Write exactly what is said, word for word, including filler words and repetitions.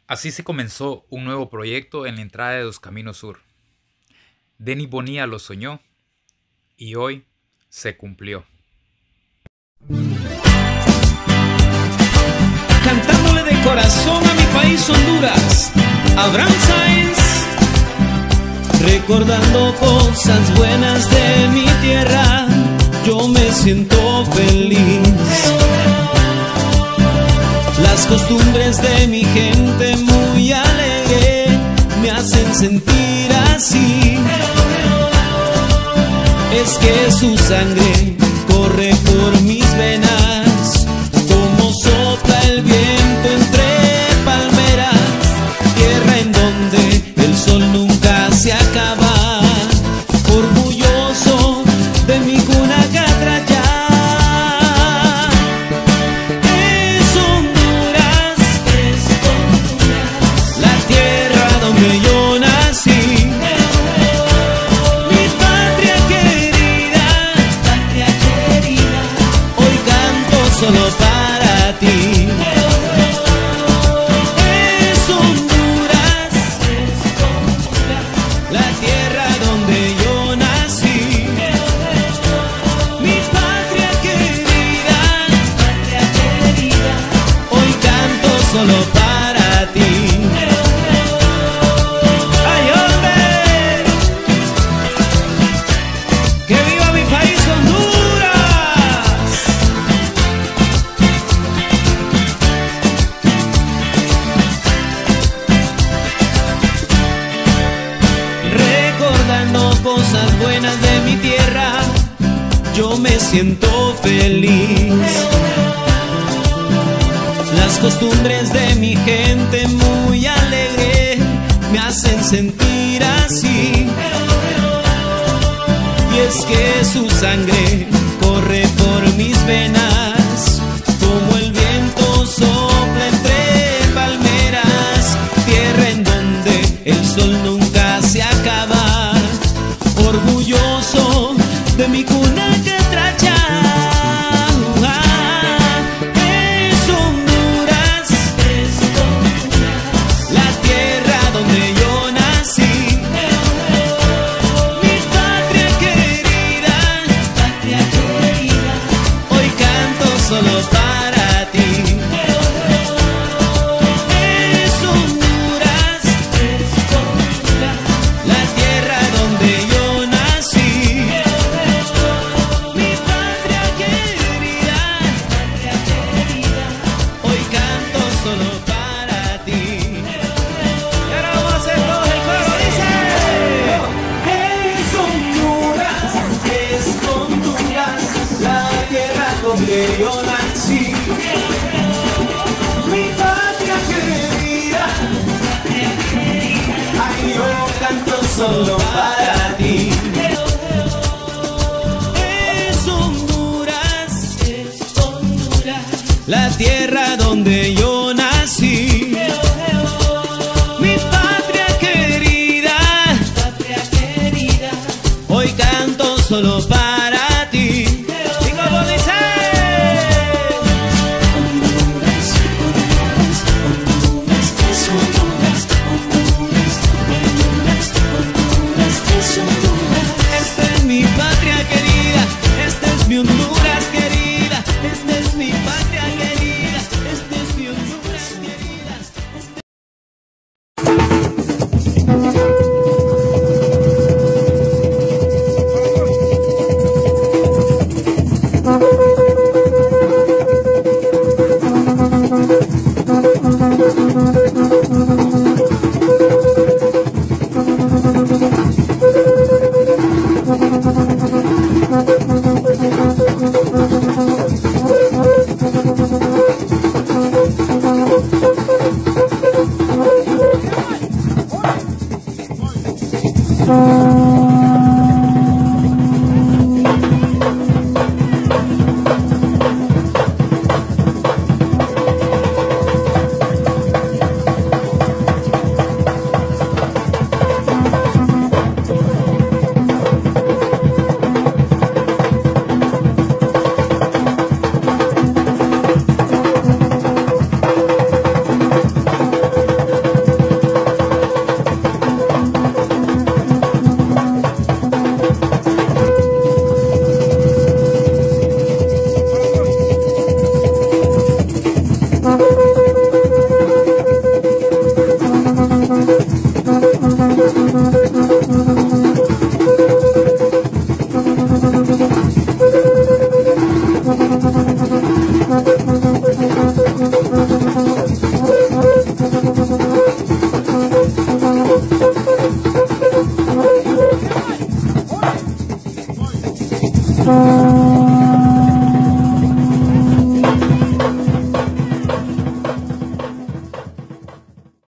Así se comenzó un nuevo proyecto en la entrada de Dos Caminos Sur. Denny Bonilla lo soñó y hoy se cumplió. Cantándole de corazón a mi país Honduras, Abraham Sáenz. Recordando cosas buenas de mi tierra, yo me siento feliz. Las costumbres de mi gente muy alegre me hacen sentir así. Es que su sangre corre por mis venas, como sopla el viento entre palmeras, tierra en donde el sol nunca se acaba. Orgulloso de mi cuna catrachá. Es Honduras, es Honduras, la tierra donde yo nací. Mi patria querida, patria querida, hoy canto solo para ti. Es Honduras, es Honduras, la tierra donde yo nací. Mi patria querida, patria querida, hoy canto solo para ti. ¡Ay, hombre! ¡Que viva mi país Honduras! Recordando cosas buenas de mi tierra, yo me siento feliz. Las costumbres de mi gente muy alegre me hacen sentir así. Y es que su sangre corre por mis venas, como el viento sopla entre palmeras, tierra en donde el sol nunca se acaba. Orgulloso de mi cuna catrachá. Es Honduras, es Honduras, la tierra donde yo nací. Mi patria querida, patria querida, hoy canto solo para ti. Es Honduras, es Honduras, la tierra donde yo nací. Mi patria querida, patria querida, hoy canto solo para ti. Y ahora vamos a hacer todos el coro, dice. Es Honduras, es Honduras, la tierra donde yo nací. Mi patria querida, ay, yo canto solo para ti. Es Honduras, es Honduras, la tierra donde yo nací. Mi patria querida, patria querida, hoy canto solo para ti. ¿Y cómo dice? Honduras, Honduras, Honduras, es Honduras, Honduras, Honduras, Honduras, Thank you.